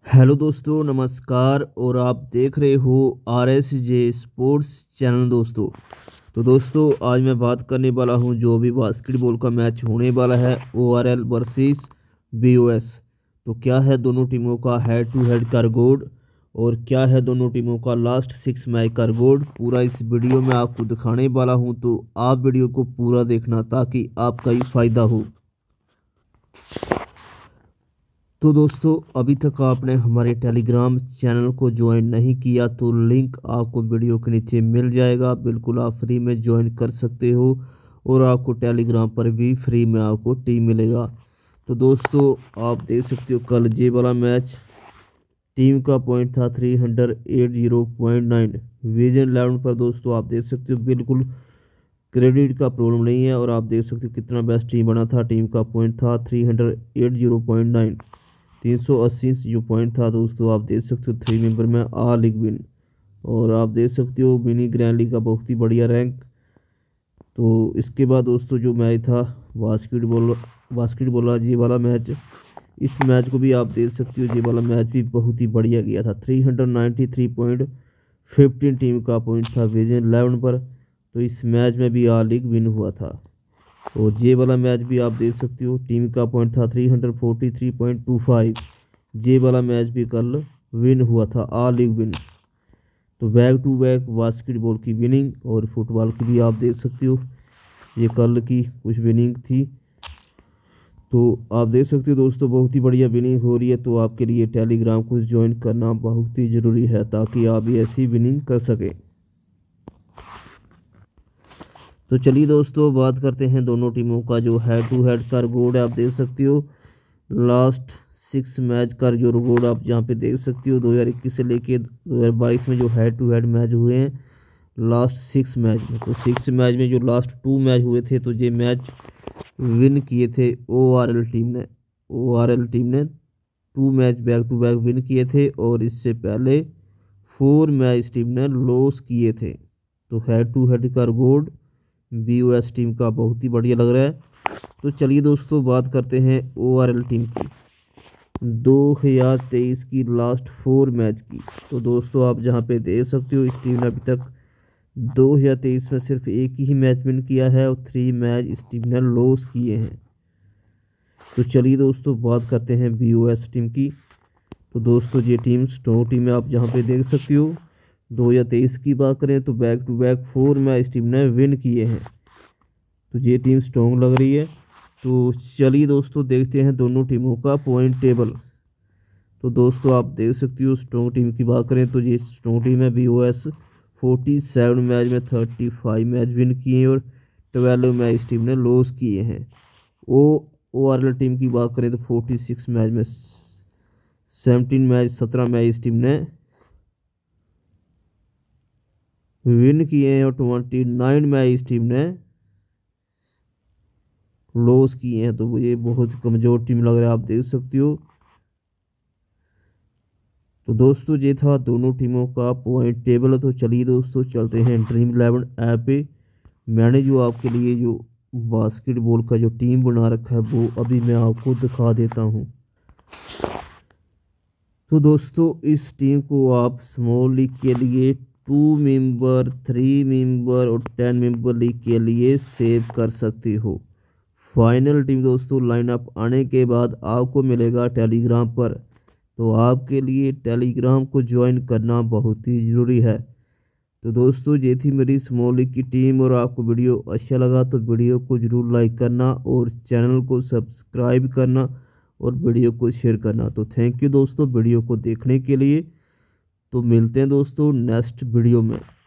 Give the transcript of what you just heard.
Hello दोस्तों, नमस्कार। और आप देख रहे हो RSJ स्पोर्ट्स चैनल। दोस्तों आज मैं बात करने वाला हूं जो भी बास्केटबॉल का मैच होने वाला है ORL वर्सेस BOS। तो क्या है दोनों टीमों का हेड टू हेड का रिकॉर्ड और क्या है दोनों टीमों का लास्ट 6 मैच का रिकॉर्ड, पूरा इस वीडियो में आपको दिखाने वाला हूं। तो आप वीडियो को पूरा देखना ताकि आपका ही फ़ायदा हो। तो दोस्तों अभी तक आपने हमारे टेलीग्राम चैनल को ज्वाइन नहीं किया तो लिंक आपको वीडियो के नीचे मिल जाएगा। बिल्कुल आप फ्री में ज्वाइन कर सकते हो और आपको टेलीग्राम पर भी फ्री में आपको टीम मिलेगा। तो दोस्तों आप देख सकते हो कल ये वाला मैच टीम का पॉइंट था 380.9 विजन 11 पर। दोस्तों आप देख सकते हो बिल्कुल क्रेडिट का प्रॉब्लम नहीं है और आप देख सकते हो कितना बेस्ट टीम बना था। टीम का पॉइंट था 380.9 380 जो पॉइंट था। दोस्तों आप देख सकते हो 3 मेंबर में आ लीग विन और आप देख सकते हो मिनी ग्रैंड लीग का बहुत ही बढ़िया रैंक। तो इसके बाद दोस्तों जो मैच था बास्केटबॉल ये वाला मैच, इस मैच को भी आप देख सकते हो। ये वाला मैच भी बहुत ही बढ़िया गया था। 393.15 टीम का पॉइंट था विजन 11 पर। तो इस मैच में भी आ लीग विन हुआ था और ये वाला मैच भी आप देख सकते हो। टीम का पॉइंट था 343.25। ये वाला मैच भी कल विन हुआ था, आ लीग विन। तो बैक टू बैक बास्केटबॉल की विनिंग और फुटबॉल की भी आप देख सकते हो। ये कल की कुछ विनिंग थी तो आप देख सकते हो। दोस्तों बहुत ही बढ़िया विनिंग हो रही है। तो आपके लिए टेलीग्राम को ज्वाइन करना बहुत ही ज़रूरी है ताकि आप भी ऐसी विनिंग कर सकें। तो चलिए दोस्तों बात करते हैं दोनों टीमों का जो हेड टू हेड का रिकॉर्ड है। आप देख सकते हो लास्ट 6 मैच का जो रिकॉर्ड आप यहाँ पे देख सकते हो। 2021 से लेके 2022 में जो हेड टू हेड मैच हुए हैं लास्ट 6 मैच में। तो 6 मैच में जो लास्ट 2 मैच हुए थे तो ये मैच विन किए थे ORL टीम ने। ORL टीम ने 2 match back to back win किए थे और इससे पहले 4 मैच टीम ने लॉस किए थे। तो हेड टू हेड का रिकॉर्ड BOS टीम का बहुत ही बढ़िया लग रहा है। तो चलिए दोस्तों बात करते हैं ORL टीम की 2023 की लास्ट 4 मैच की। तो दोस्तों आप जहां पे देख सकते हो इस टीम ने अभी तक 2023 में सिर्फ एक ही मैच विन किया है और 3 मैच इस टीम ने लॉस किए हैं। तो चलिए दोस्तों बात करते हैं BOS टीम की। तो दोस्तों ये टीम स्ट्रॉन्ग टीम है, आप जहाँ पे देख सकते हो। 2023 की बात करें तो back to back 4 match team ने विन किए हैं। तो ये टीम स्ट्रॉन्ग लग रही है। तो चलिए दोस्तों देखते हैं दोनों टीमों का पॉइंट टेबल। तो दोस्तों आप देख सकते हो स्ट्रॉन्ग टीम की बात करें तो ये स्ट्रॉन्ग टीम है BOS। 47 मैच में 35 मैच विन किए हैं और 12 मैच इस टीम ने लॉस किए हैं। ORL टीम की बात करें तो 46 मैच में 17 मैच इस टीम ने विन किए हैं और 29 मैच इस टीम ने लॉस किए हैं। तो ये बहुत कमज़ोर टीम लग रहा है, आप देख सकते हो। तो दोस्तों ये था दोनों टीमों का पॉइंट टेबल। तो चलिए दोस्तों चलते हैं ड्रीम 11 ऐप पे। मैंने जो आपके लिए जो बास्केटबॉल का जो टीम बना रखा है वो अभी मैं आपको दिखा देता हूँ। तो दोस्तों इस टीम को आप स्मॉल लीग के लिए 2 मेंबर, 3 मेंबर और 10 मेंबर लीग के लिए सेव कर सकते हो। फाइनल टीम दोस्तों लाइनअप आने के बाद आपको मिलेगा टेलीग्राम पर। तो आपके लिए टेलीग्राम को ज्वाइन करना बहुत ही ज़रूरी है। तो दोस्तों ये थी मेरी स्मॉल लीग की टीम और आपको वीडियो अच्छा लगा तो वीडियो को ज़रूर लाइक करना और चैनल को सब्सक्राइब करना और वीडियो को शेयर करना। तो थैंक यू दोस्तों वीडियो को देखने के लिए। तो मिलते हैं दोस्तों नेक्स्ट वीडियो में।